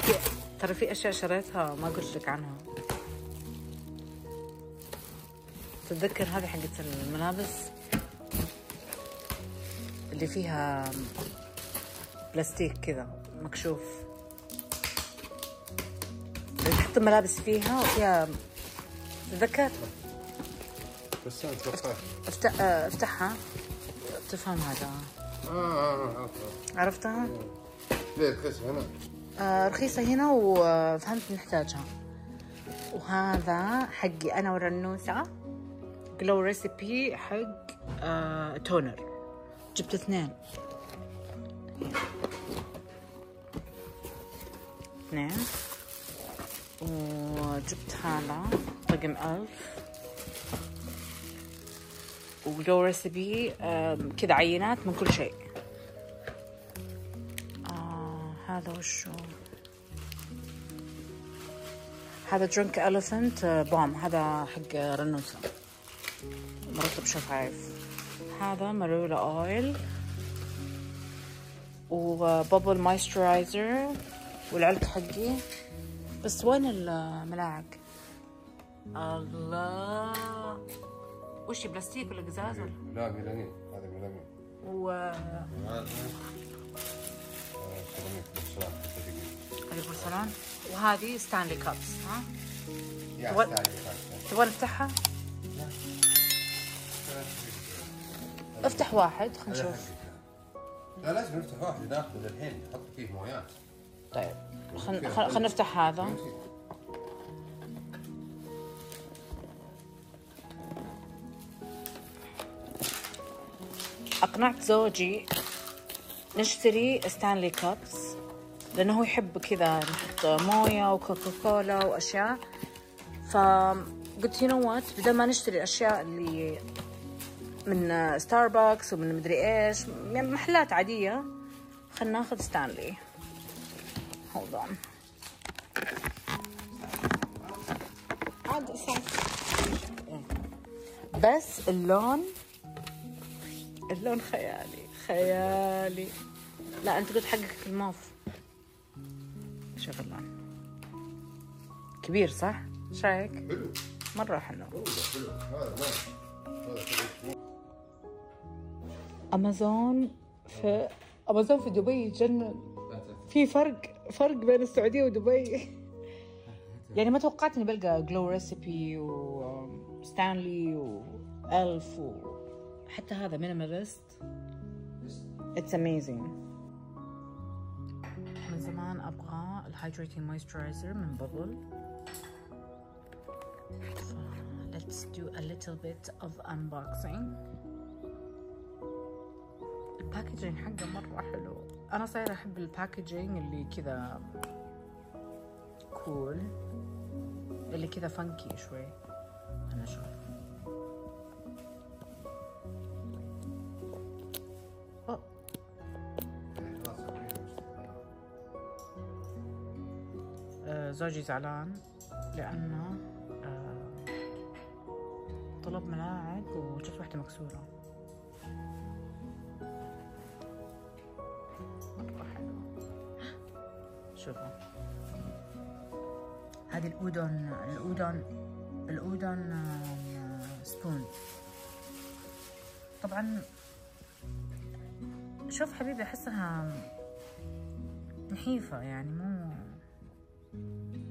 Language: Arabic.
ترى في اشياء شريتها ما قلت لك عنها. تتذكر هذه حقت الملابس اللي فيها بلاستيك كذا مكشوف، اللي تحط الملابس فيها وفيها، تتذكر؟ بس اتوقع افتحها تفهم هذا. عرفتها؟ ليه رخيصة هنا؟ رخيصة هنا وفهمت نحتاجها. وهذا حقي أنا ورنوسة، جلو ريسيبي حق تونر. جبت 2 وجبت هذا طقم 1000 وجلو ريسيبي كذا عينات من كل شيء. هذا وشو؟ هذا درينك إليفنت بوم، هذا حق رنوسة مرطب شفايف. هذا مارولا اويل وبابل مايسترايزر والعلك حقي. بس وين الملاعق؟ الله، وش بلاستيك ولا قزاز ولا؟ لا ميلامين، هذا ميلامين. هذه بورسلان وهذه ستانلي كابس. ها؟ تبغى نفتحها؟ افتح واحد خلينا نشوف. لا لازم نفتح واحد ناخذه للحين نحط فيه مويات. طيب خلينا نفتح هذا. أقنعت زوجي نشتري ستانلي كابس لأنه هو يحب كذا نحط موية وكوكاكولا وأشياء، فقلت ينوت بدل ما نشتري الأشياء اللي من ستاربكس ومن مدري إيش يعني محلات عادية، خلنا ناخذ ستانلي. hold on. بس اللون خيالي. لا انت قلت حقك الموف. شوف اللون كبير صح؟ ايش رايك؟ حلو مرة حلو. هذا امازون في دبي يجنن. في فرق بين السعودية ودبي. يعني ما توقعت اني بلقى جلو ريسيبي وستانلي وألف وحتى هذا مينيماليست. It's amazing. من زمان ابغى الهايدريتنج مويسترايزر من بابل. Let's do a little bit of unboxing. الباكجينج حقه مرة حلو. أنا صايرة أحب الباكجينج اللي كذا كول، اللي كذا فانكي شوي. أنا أشوف زوجي زعلان لأنه طلب ملاعق وجت واحدة مكسورة. مرة حلوة. شوفوا هذه الأودون سبون. طبعا شوف حبيبي أحسها نحيفة يعني مو